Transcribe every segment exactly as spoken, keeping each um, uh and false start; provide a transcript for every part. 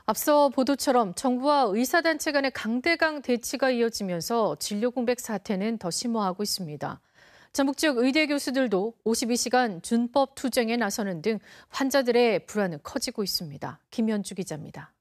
앞서 보도처럼 정부와 의사단체 간의 강대강 대치가 이어지면서 진료 공백 사태는 더 심화하고 있습니다. 전북 지역 의대 교수들도 오십이 시간 준법 투쟁에 나서는 등 환자들의 불안은 커지고 있습니다. 김현주 기자입니다.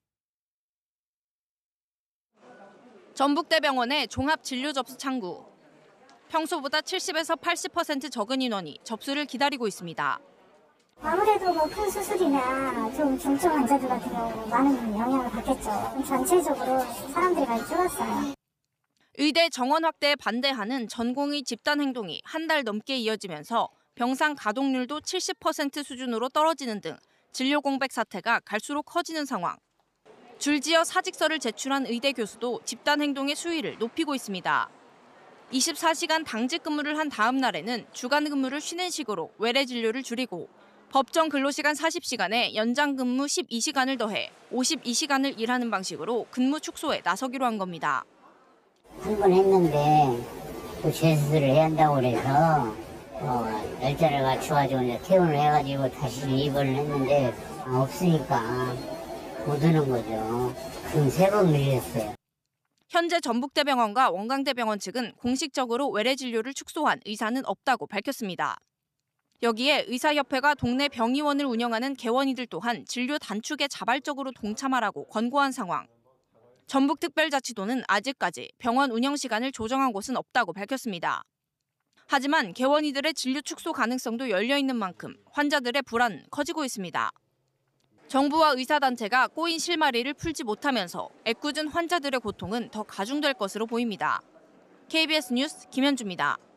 전북대병원의 종합진료접수 창구. 평소보다 칠십에서 팔십 퍼센트 적은 인원이 접수를 기다리고 있습니다. 아무래도 뭐 큰 수술이나 좀 중증 환자들 같은 경우 많은 영향을 받겠죠. 전체적으로 사람들이 많이 줄었어요. 의대 정원 확대에 반대하는 전공의 집단 행동이 한 달 넘게 이어지면서 병상 가동률도 칠십 퍼센트 수준으로 떨어지는 등 진료 공백 사태가 갈수록 커지는 상황. 줄지어 사직서를 제출한 의대 교수도 집단 행동의 수위를 높이고 있습니다. 이십사 시간 당직 근무를 한 다음 날에는 주간 근무를 쉬는 식으로 외래 진료를 줄이고 법정 근로시간 사십 시간에 연장 근무 십이 시간을 더해 오십이 시간을 일하는 방식으로 근무 축소에 나서기로 한 겁니다. 한 번 했는데 또 재수술을 해야 한다고 그래서 어, 날짜를 맞춰가지고 이제 퇴원을 해가지고 다시 입원을 했는데 없으니까 못 오는 거죠. 그럼 세 번 밀렸어요. 현재 전북대병원과 원광대병원 측은 공식적으로 외래 진료를 축소한 의사는 없다고 밝혔습니다. 여기에 의사협회가 동네 병의원을 운영하는 개원이들 또한 진료 단축에 자발적으로 동참하라고 권고한 상황. 전북특별자치도는 아직까지 병원 운영 시간을 조정한 곳은 없다고 밝혔습니다. 하지만 개원이들의 진료 축소 가능성도 열려 있는 만큼 환자들의 불안은 커지고 있습니다. 정부와 의사단체가 꼬인 실마리를 풀지 못하면서 애꿎은 환자들의 고통은 더 가중될 것으로 보입니다. 케이비에스 뉴스 김현주입니다.